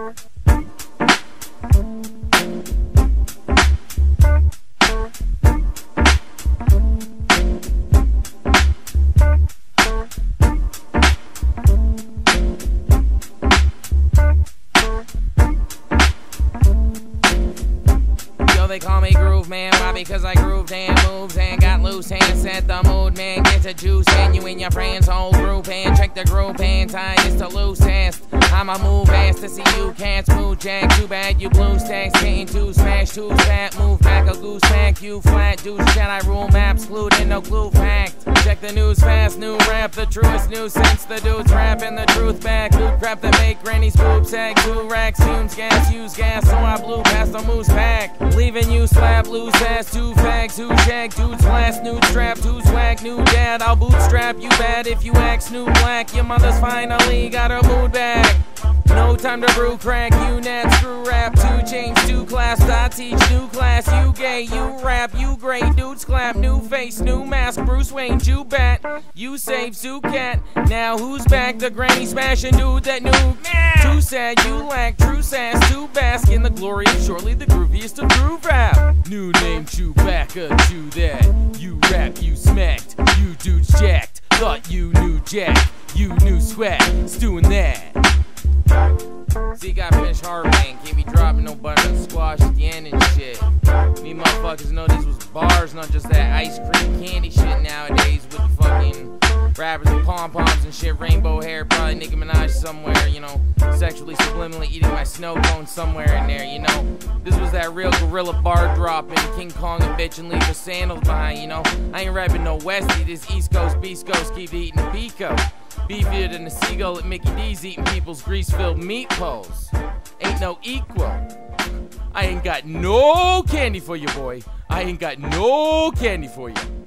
They call me Groove Man, why? Because I grooved and moves and got loose and set the mood, man. Get the juice and you and your friends whole group and check the group and tie this to loosest. I'ma move ass to see you can't smooth jack. Too bad you blue stacks, getting too smashed, too fat. Move back a goose pack, you flat douche. Jedi rule maps, glued in no glue fact. Check the news fast, new rap, the truest news since the dudes rapping the truth back. Loot crap that make granny's boob sag. 2 racks, fumes, gas, use gas, so I blew past the moose pack. Leaving you slap, loose ass, 2 fags, who jack, dudes blast, nude strap, who's whack, new dad, I'll bootstrap you bad if you act Snoop Black. Your mother's finally got her mood back. No time to brew crack, you net, screw rap, 2 chains, 2 class, I teach new class, you gay, you rap, you great, dudes clap, new face, new mask, Bruce Wayne, you bat, you save, Zoo Cat, now who's back, the granny smashing dude that knew, too sad, you lack, true sass, to bask in the glory of surely the grooviest of groove rap. New name, Chewbacca, chew that, you rap, you smacked, you dudes jacked, thought you knew Jack, you knew swag, stewing that. See, got finished hard, man. Can't be dropping no butter squash at the end and shit. Me motherfuckers know these was bars, not just that ice cream candy shit nowadays with the fucking rappers with pom-poms and shit, rainbow hair, probably Nicki Minaj somewhere, you know, sexually subliminally eating my snow cone somewhere in there, you know. This was that real gorilla bar dropping, King Kong a bitch and leave her sandals behind, you know. I ain't rapping no Westie, this East Coast, Beast Coast, keep eating the Pico. Beefier than a seagull at Mickey D's eating people's grease-filled meatballs. Ain't no equal. I ain't got no candy for you, boy. I ain't got no candy for you.